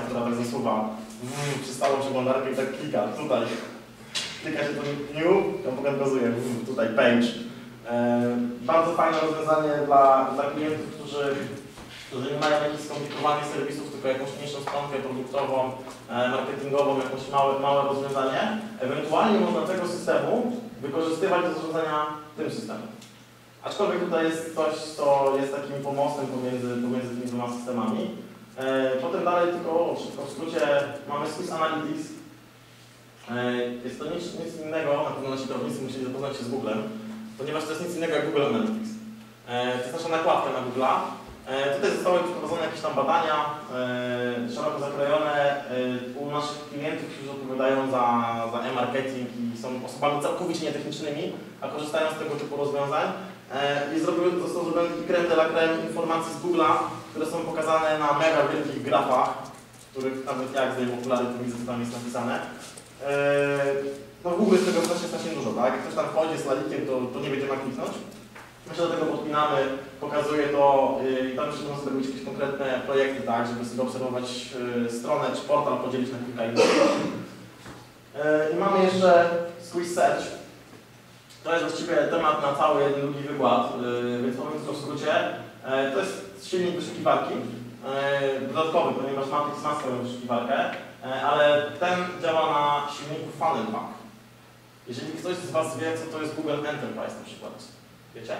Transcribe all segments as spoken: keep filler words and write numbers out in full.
która tak zasuwa mm, przy stałą przeglądarkę i tak klika tutaj. Klika się to new, on pokazuje mm, tutaj page. E, bardzo fajne rozwiązanie dla, dla klientów, którzy, którzy nie mają jakichś skomplikowanych serwisów, tylko jakąś mniejszą stronkę produktową, e, marketingową, jakieś małe, małe rozwiązanie. Ewentualnie można tego systemu wykorzystywać do zarządzania tym systemem. Aczkolwiek tutaj jest coś, co jest takim pomostem pomiędzy, pomiędzy tymi dwoma systemami. E, potem dalej tylko szybko w skrócie mamy Swiss Analytics. E, jest to nic, nic innego, na pewno nasi prawnicy musieli zapoznać się z Googlem, ponieważ to jest nic innego jak Google Analytics. E, to jest nasza nakładka na Google'a. E, tutaj zostały przeprowadzone jakieś tam badania e, szeroko zakrojone e, u naszych klientów, którzy odpowiadają za, za e-marketing i są osobami całkowicie nietechnicznymi, a korzystają z tego typu rozwiązań. I zrobił, został zrobiony taki crème de la crème informacji z Google'a, które są pokazane na mega wielkich grafach, w których nawet jak zdejmę okulary, to widzę, co tam jest napisane. No w Google jest tego strasznie, strasznie dużo, tak? Jak ktoś tam wchodzi z lalikiem, to, to nie będzie ma kliknąć. My się do tego podpinamy, pokazuje to i tam jeszcze można zrobić jakieś konkretne projekty, tak? Żeby sobie obserwować stronę czy portal, podzielić na kilka innych. I mamy jeszcze Swiss Search. To jest właściwie temat na cały jeden długi wykład, yy, więc powiem tylko w skrócie. Yy, to jest silnik wyszukiwarki, yy, dodatkowy, ponieważ Matrix ma swoją wyszukiwarkę, yy, ale ten działa na silniku Funnelback. Jeżeli ktoś z Was wie, co to jest Google Enterprise na przykład, wiecie?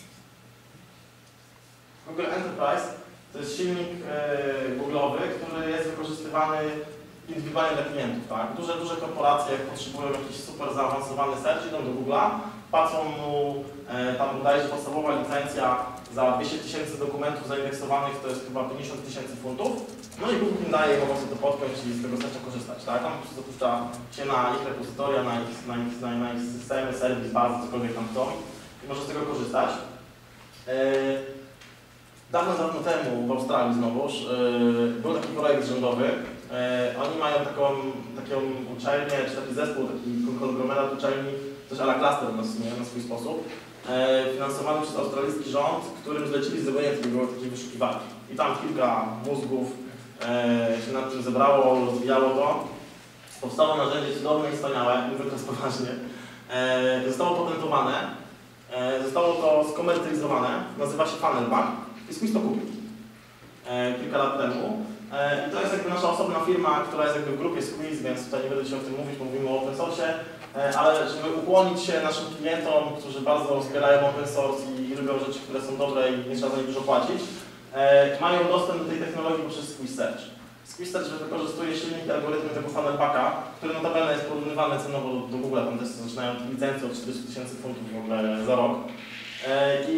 Google Enterprise to jest silnik yy, Google'owy, który jest wykorzystywany indywidualnie dla klientów, tak? Duże, duże korporacje, jak potrzebują jakiś super zaawansowany search, idą do Google'a, płacą mu, e, tam bodajże podstawowa licencja za dwieście tysięcy dokumentów zaindeksowanych, to jest chyba pięćdziesiąt tysięcy funtów. No i Google im daje, mogą sobie to podpiąć i z tego searcha korzystać, tak? On po prostu zapuszcza się na ich repozytoria, na ich, na ich, na, na ich systemy, serwis, bazy, cokolwiek tam chcą i może z tego korzystać. E, Dawno, dawno temu w Australii znowuż yy, był taki projekt rządowy. Yy, oni mają taką, taką uczelnię, czy taki zespół, taki konglomerat uczelni, coś a la cluster na, na swój sposób, yy, finansowany przez australijski rząd, którym zlecili zrobienie takiego, takiej wyszukiwarki. I tam kilka mózgów yy, się nad tym zebrało, rozwijało to. Powstało narzędzie cudowne i wspaniałe, mówię teraz poważnie. Yy, zostało patentowane, yy, zostało to skomercjalizowane, nazywa się Funnelback. I Swiss to kupił e, kilka lat temu. E, I to jest jakby nasza osobna firma, która jest jakby w grupie Squiz, więc tutaj nie będę się o tym mówić, bo mówimy o open source, e, ale żeby ukłonić się naszym klientom, którzy bardzo wspierają open source i, i lubią rzeczy, które są dobre i nie trzeba za nie dużo płacić, e, mają dostęp do tej technologii poprzez Swiss Search. Swiss Search wykorzystuje silnik algorytmu tego Funnelbacka, który notabene jest porównywany cenowo do, do Google, tam też zaczynają licencje od czterystu tysięcy funtów w ogóle za rok. E, i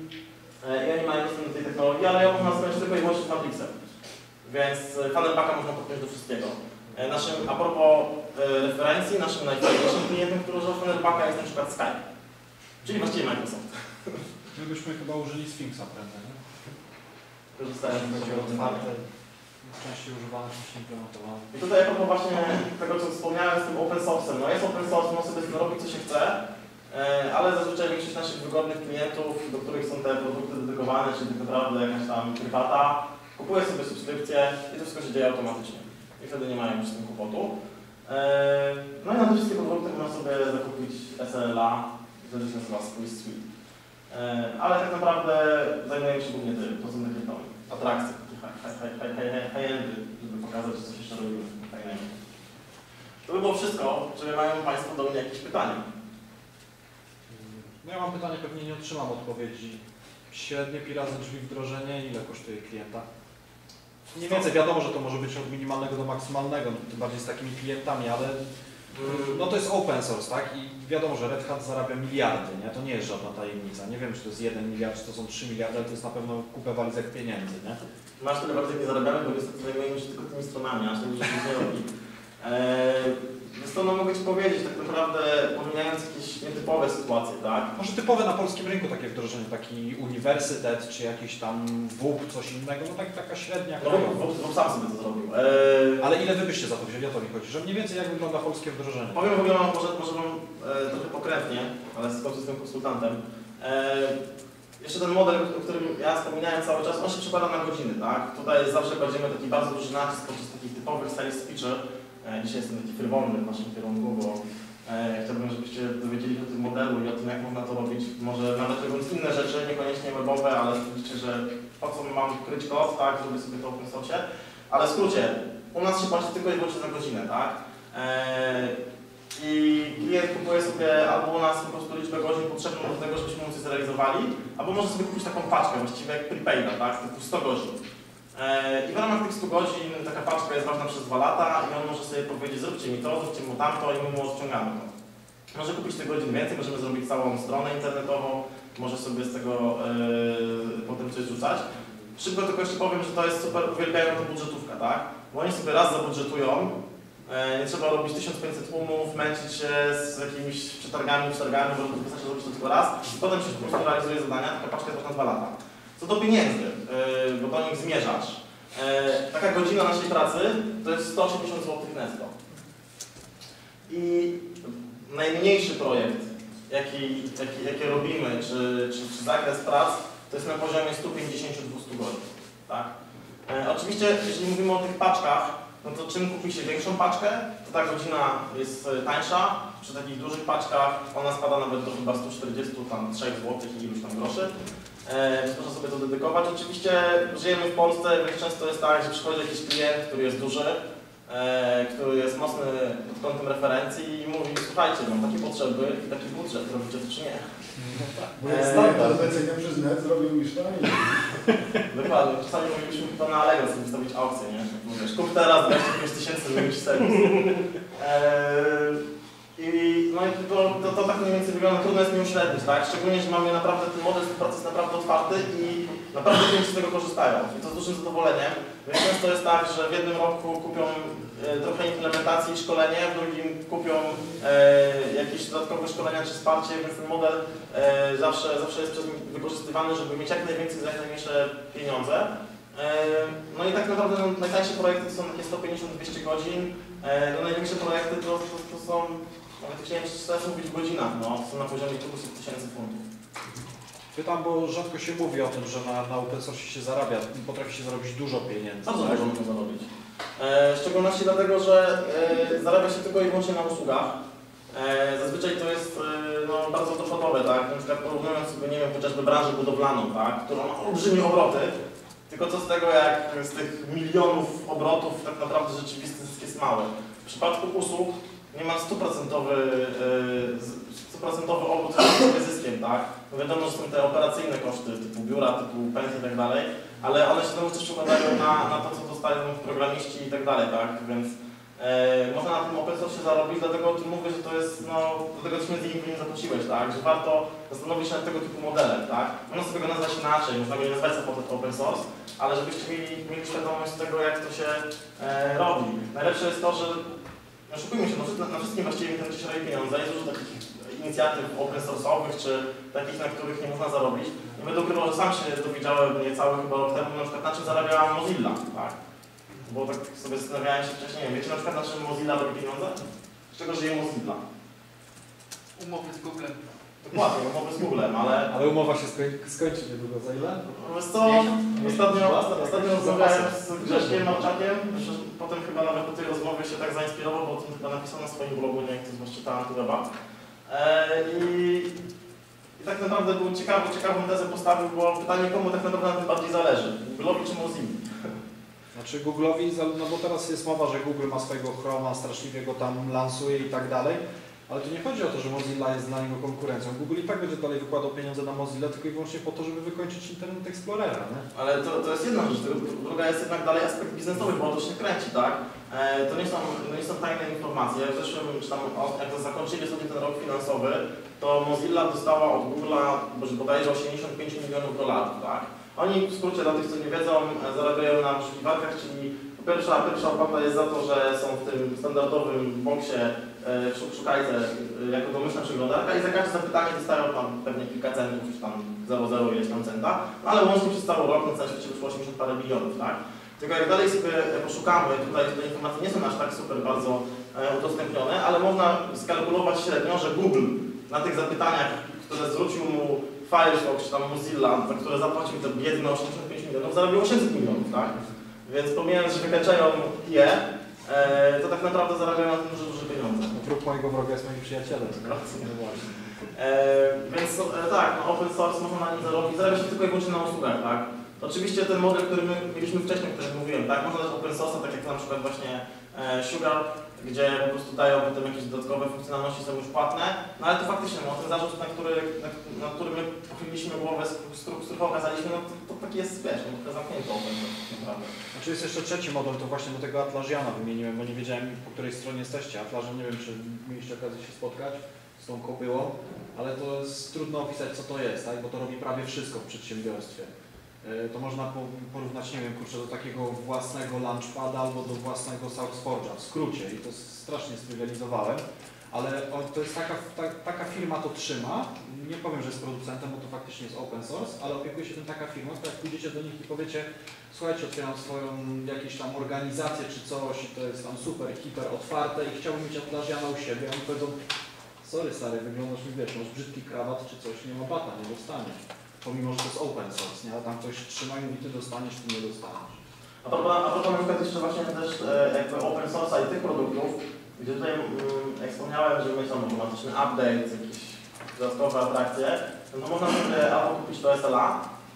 I oni mają dostęp do tej technologii, ale ją można zrobić tylko i wyłącznie z Matrixem. Więc Funnelbacka można podpiąć do wszystkiego. Naszym, a propos referencji, naszym najważniejszym klientem, który używa Funnelbacka jest na przykład Skype. Czyli właściwie Microsoft. My byśmy chyba użyli Sphinxa prędzej, nie? Korzystając z tego otwarte. Częściej używane, częściej implementowane. I tutaj a propos właśnie tego, co wspomniałem z tym open source'em. No jest open source, można sobie zrobić co się chce. Ale zazwyczaj większość naszych wygodnych klientów, do których są te produkty dedykowane, czyli tak naprawdę jakaś tam prywata, kupuje sobie subskrypcję i to wszystko się dzieje automatycznie. I wtedy nie mają już z tym kłopotu. No i na te wszystkie produkty można sobie zakupić S L A, wtedy się nazywa Swiss Suite. Ale tak naprawdę zajmujemy się głównie tym, to są takie tam atrakcje, takie high-endy, żeby pokazać, co się jeszcze robimy fajnego. To by było wszystko. Czy mają Państwo do mnie jakieś pytania? No ja mam pytanie, pewnie nie otrzymam odpowiedzi. Średnie pi razy drzwi wdrożenie, ile kosztuje klienta? Mniej więcej wiadomo, że to może być od minimalnego do maksymalnego, tym bardziej z takimi klientami, ale no to jest open source, tak? I wiadomo, że Red Hat zarabia miliardy, nie? To nie jest żadna tajemnica. Nie wiem, czy to jest jeden miliard, czy to są trzy miliardy, ale to jest na pewno kupę walizek pieniędzy, nie? Masz tyle bardzo nie zarabiamy, bo niestety zajmujemy się tylko tymi stronami, aż tak dużo się nie robi. Eee, Więc to no, mogę Ci powiedzieć, tak naprawdę pomijając jakieś nietypowe sytuacje, tak? Może typowe na polskim rynku takie wdrożenie, taki uniwersytet, czy jakiś tam W U P, coś innego, no tak, taka średnia. No W U P sam sobie to zrobił. Eee... Ale ile Wy byście za to wzięli, o to mi chodzi, że mniej więcej jak wygląda polskie wdrożenie? Powiem w ogóle, może, może Wam e, trochę pokrętnie, ale skończę z tym konsultantem. E, jeszcze ten model, o którym ja wspominałem cały czas, on się przekłada na godziny, tak? Tutaj zawsze kładziemy taki bardzo duży nacisk podczas takich typowych sales speecher. Dzisiaj jestem taki frywolny w naszym kierunku, bo e, chciałbym, żebyście dowiedzieli się o tym modelu i o tym, jak można to robić. Może nawet robiąc inne rzeczy, niekoniecznie webowe, ale widzicie, że po co mam kryć kod, tak, zrobię sobie to w open source. Ale w skrócie, u nas się płaci tylko i wyłącznie za godzinę, tak? E, I klient kupuje sobie albo u nas po prostu liczbę godzin potrzebną do tego, żebyśmy mu coś zrealizowali, albo może sobie kupić taką paczkę, właściwie jak prepaida, tak? Typu sto godzin. I w ramach tych stu godzin taka paczka jest ważna przez dwa lata i on może sobie powiedzieć, zróbcie mi to, zróbcie mu tamto i my mu odciągamy to. Może kupić tych godzin więcej, możemy zrobić całą stronę internetową, może sobie z tego yy, potem coś rzucać. Szybko tylko jeszcze powiem, że to jest super, uwielbiają to budżetówka, tak? Bo oni sobie raz zabudżetują, yy, nie trzeba robić tysiąc pięćset umów, męczyć się z jakimiś przetargami, przetargami, bo wystarczy zrobić to tylko raz i potem się po prostu realizuje zadania, taka paczka jest na dwa lata. Co do pieniędzy, yy, bo do nich zmierzasz. Yy, taka godzina naszej pracy to jest sto osiemdziesiąt złotych netto. I najmniejszy projekt, jaki, jaki, jaki robimy, czy, czy, czy zakres prac, to jest na poziomie sto pięćdziesiąt do dwustu godzin. Tak? Yy, oczywiście, jeśli mówimy o tych paczkach, no to czym kupi się większą paczkę, to ta godzina jest tańsza. Przy takich dużych paczkach ona spada nawet do chyba stu czterdziestu trzech złotych i iluś tam groszy. Więc można sobie to dedykować. Oczywiście żyjemy w Polsce, więc często jest tak, że przychodzi jakiś klient, który jest duży, e, który jest mocny pod kątem referencji i mówi, słuchajcie, mam takie potrzeby i taki budżet, robicie to czy nie? Bo jest standard, lecenia przez net zrobił niż taniej. Dokładnie. Czasami moglibyśmy chyba na Allegro sobie wystawić aukcję, nie? Mówisz, kup teraz dwadzieścia pięć tysięcy, zrobić serwis. I no i to, to, to tak mniej więcej wygląda, trudno jest mi uśrednić, tak? Szczególnie, że mamy naprawdę, ten model współpracy jest naprawdę otwarty i naprawdę klienci z tego korzystają. I to z dużym zadowoleniem. Więc często jest tak, że w jednym roku kupią e, trochę implementacji i szkolenie, w drugim kupią e, jakieś dodatkowe szkolenia czy wsparcie, więc ten model e, zawsze, zawsze jest przez nich wykorzystywany, żeby mieć jak najwięcej za jak najmniejsze pieniądze. E, no i tak naprawdę no, najtańsze projekty to są takie sto pięćdziesiąt do dwieście godzin, e, no największe projekty to, to, to są, nawet chciałem teraz mówić w godzinach, no, są na poziomie kilkuset tysięcy funtów. Pytam, bo rzadko się mówi o tym, że na, na open source się zarabia, potrafi się zarobić dużo pieniędzy. Bardzo tak? dużo można zarobić. E, w szczególności dlatego, że e, zarabia się tylko i wyłącznie na usługach. E, zazwyczaj to jest e, no, bardzo dochodowe, tak? Na przykład porównując sobie, nie wiem, chociażby branżę budowlaną, tak? Która ma olbrzymie obroty, tylko co z tego, jak z tych milionów obrotów tak naprawdę rzeczywisty zysk jest mały. W przypadku usług nie ma stuprocentowy stuprocentowy obrót z zyskiem, tak? No wiadomo, że są te operacyjne koszty typu biura, typu pensje i tak dalej, ale one się znowu też przekładają na, na to, co dostają programiści i tak dalej, tak? Więc e, można na tym open source zarobić, dlatego o tym mówię, że to jest, no, dlatego też między innymi nie zapłaciłeś, tak? Że warto zastanowić się nad tego typu modelem, tak? Można sobie go nazwać inaczej, można go nie nazwać supported open source, ale żebyście mieli, mieli świadomość tego, jak to się e, robi. Najlepsze jest to, że no, oszukujmy się, no, na wszystkim właściwie w internecie się robi pieniądze, jest dużo takich inicjatyw open source'owych, czy takich, na których nie można zarobić. Nie będę ukrywał, że sam się dowiedziałem niecały chyba rok temu, na przykład na czym zarabiała Mozilla, tak? Bo tak sobie zastanawiałem się wcześniej, wiecie na przykład na czym Mozilla robi pieniądze? Z czego żyje Mozilla? Umowy z Googlem. Dokładnie, umowy z Googlem, ale... Ale umowa się skoń, skończy niedługo, za ile? Wiesz co, ostatnio, ostatnio rozmawiałem z Grzeszkiem Marczakiem, potem chyba nawet po tej rozmowie się tak zainspirował, bo o tym chyba napisał na swoim blogu, nie jak to zwłaszcza talentu weba. I, I tak naprawdę był ciekawy, ciekawą tezę postawił, bo pytanie, komu tak naprawdę na tym bardziej zależy, Google'owi czy Mozilla? Znaczy Google'owi, no bo teraz jest mowa, że Google ma swojego Chroma, straszliwie go tam lansuje i tak dalej, ale tu nie chodzi o to, że Mozilla jest dla niego konkurencją. Google i tak będzie dalej wykładał pieniądze na Mozilla tylko i wyłącznie po to, żeby wykończyć Internet Explorera, nie? Ale to, to jest jedna rzecz, druga jest jednak dalej aspekt biznesowy, bo to się kręci, tak? E, to nie są, to nie są tajne informacje. W zeszłym, czy tam, jak to zakończyli sobie ten rok finansowy, to Mozilla dostała od Google'a bodajże osiemdziesiąt pięć milionów dolarów, tak? Oni, w skrócie dla tych, co nie wiedzą, zarabiają na wyszukiwarkach, czyli pierwsza, pierwsza opłata jest za to, że są w tym standardowym boksie w szukajce jako domyślna przeglądarka i za każde zapytanie dostają tam pewnie kilka centów, czy tam zero przecinek zero ileś tam centa, no ale łącznie przez cały rok na całym świecie wyszło osiemdziesiąt parę milionów, tak? Tylko jak dalej sobie poszukamy, tutaj te informacje nie są aż tak super bardzo udostępnione, ale można skalkulować średnio, że Google na tych zapytaniach, które zwrócił mu w Firefox czy tam Mozilla, za które zapłacił te biedne osiemdziesiąt pięć milionów, zarobił osiemset milionów, tak? Więc pomijając, że wykańczają je, e, to tak naprawdę zarabiają na tym duże, duże pieniądze. Wróg mojego wroga jest moim przyjacielem. No właśnie. E, więc e, tak, no open source można na nim zarobić, zarabia się tylko i wyłącznie na usługach, tak? Oczywiście ten model, który my mieliśmy wcześniej, o którym mówiłem, tak? Można dać open source, tak jak na przykład właśnie e, Sugar, gdzie po prostu dają potem jakieś dodatkowe funkcjonalności, są już płatne, no ale to faktycznie, no ten zarzut, na który, na, na który my pochyliliśmy głowę, z okazaliśmy, no to, to taki jest, wiesz, no trochę zamknięty open source, naprawdę. Znaczy jest jeszcze trzeci model, to właśnie do tego Atlassiana wymieniłem, bo nie wiedziałem, po której stronie jesteście. Atlassian, nie wiem, czy mieliście okazję się spotkać z tą kobyłą, ale to jest trudno opisać, co to jest, tak? Bo to robi prawie wszystko w przedsiębiorstwie. To można porównać, nie wiem, kurczę, do takiego własnego Launchpada albo do własnego SouthForge'a, w skrócie, i to strasznie strywializowałem, ale to jest taka, ta, taka firma to trzyma, nie powiem, że jest producentem, bo to faktycznie jest open source, ale opiekuje się tym taka firma, to jak pójdziecie do nich i powiecie, słuchajcie, otwieram swoją jakąś tam organizację czy coś i to jest tam super, hiper otwarte i chciałbym mieć Atlassiana u siebie, oni powiedzą, sorry stary, wyglądasz mi, wiesz, masz brzydki krawat czy coś, nie ma bata, nie dostaniesz. Pomimo, że to jest open source, nie? A tam ktoś trzyma i mówi, ty dostaniesz, ty nie dostaniesz. A propos, a propos na przykład jeszcze właśnie też e, jakby open source'a i tych produktów, gdzie tutaj, mm, jak wspomniałem, że mieć tam automatyczny update, jakieś dodatkowe atrakcje, no to można sobie albo kupić to S L A.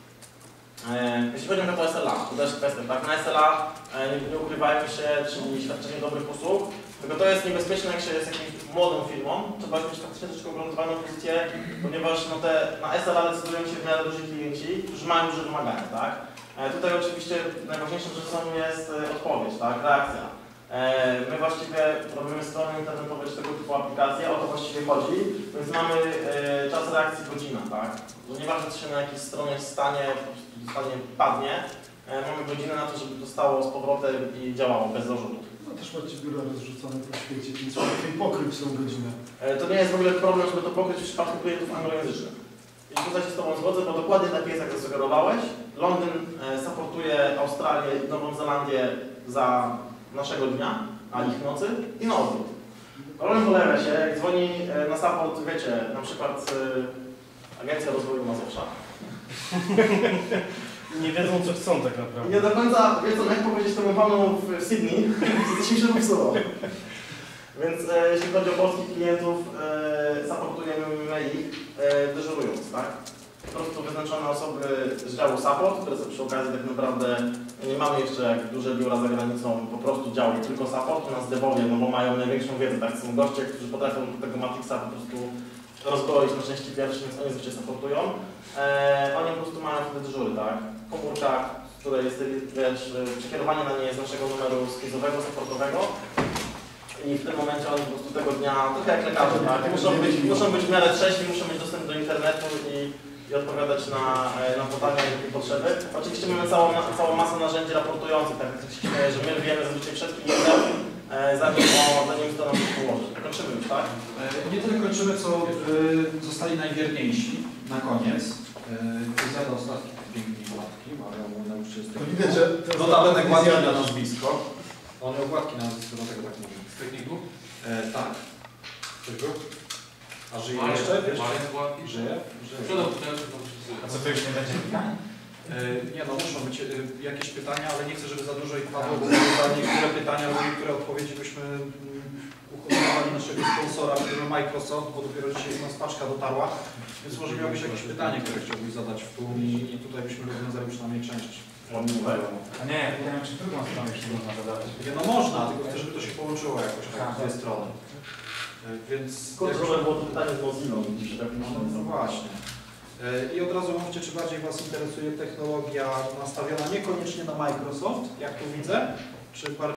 E, jeśli chodzi o to S L A, to też kwestia, tak? Na S L A e, nie, nie ukrywajmy się, czyli świadczenie dobrych usług, tylko to jest niebezpieczne, jak się jest jakimś młodą firmą, trzeba mieć faktycznie troszkę ugruntowaną pozycję, ponieważ no te, na S L A decydują się w miarę duży klienci, którzy mają duże wymagania, tak? E, tutaj oczywiście najważniejszą rzeczą jest e, odpowiedź, tak? Reakcja. E, my właściwie robimy strony internetowe czy tego typu aplikacje, o to właściwie chodzi, więc mamy e, czas reakcji godzina, tak? Bo nieważne, co się na jakiejś stronie stanie, po prostu stanie padnie, e, mamy godzinę na to, żeby to stało z powrotem i działało bez zarzutów. No też macie biura rozrzucone po świecie, więc łatwiej pokryć tą godzinę. To nie jest w ogóle problem, żeby to pokryć w przypadku klientów anglojęzycznych. I tutaj się z Tobą zgodzę, bo dokładnie tak jest, jak zasugerowałeś. Londyn supportuje Australię i Nową Zelandię za naszego dnia, a ich nocy i na odwrót. Problem polega się, jak dzwoni na support, wiecie, na przykład Agencja Rozwoju Mazowsza. Nie wiedzą, co chcą tak naprawdę. Nie do końca wiedzą, jak powiedzieć temu panu w Sydney, że coś mi się popsuło. Więc e, jeśli chodzi o polskich klientów, e, supportujemy ich e, dyżurując, tak? Po prostu wyznaczone osoby z działu support, które są przy okazji tak naprawdę, nie mamy jeszcze jak duże biura za granicą, po prostu działu tylko support, u nas devowie, no bo mają największą wiedzę, tak? Są goście, którzy potrafią tego Matrixa po prostu rozbroić na części pierwsze, więc oni zwyczajnie supportują. E, oni po prostu mają wtedy dyżury, tak? Komórka, w której jest, wiesz, przekierowanie na nie jest naszego numeru skizowego, supportowego. I w tym momencie oni po prostu tego dnia, trochę jak lekarze, tak? Muszą być, muszą być w miarę trzeźwi, muszą mieć dostęp do internetu i, i odpowiadać na, na pytania i potrzeby. Oczywiście mamy całą, całą masę narzędzi raportujących, tak jak się śmieje, że my wiemy zazwyczaj przed klientem, zanim, o, zanim to nam się położy. Kończymy już, tak? Nie tyle kończymy, co y, zostali najwierniejsi na koniec. Y, zjada ostatni pięknej gładki, ale mój nauczyciel jest To widać, że to jest notabene taka gładki wizja. na nazwisko. On miał gładki na nazwisko, dlatego tak mówię. Z techniku? E, tak. Ktoś był? A żyje Marek, jeszcze? Wiesz? Marek Gładki? Żyje? Żyje. Sprzedał butelkę, to wszyscy. A co, to już nie będzie pytań? E, nie no, muszą być e, jakieś pytania, ale nie chcę, żeby za dużo ich padło, bo za niektóre pytania, bo niektóre odpowiedzi byśmy uhonorowali naszego sponsora, który Microsoft, bo dopiero dzisiaj nas paczka dotarła, więc może miałbyś jakieś pytanie, które chciałbyś zadać w tłum i, i tutaj byśmy rozwiązali przynajmniej część. A nie, ja pytałem, czy drugą stronę jeszcze można zadawać. Nie, no można, tylko chcę, żeby to się połączyło jakoś tak z dwie strony. E, Więc... Skąd to było to pytanie z Mozillą, gdzieś tak No, no właśnie. E, I od razu mówcie, czy bardziej Was interesuje technologia nastawiona niekoniecznie na Microsoft, jak tu widzę, czy bardziej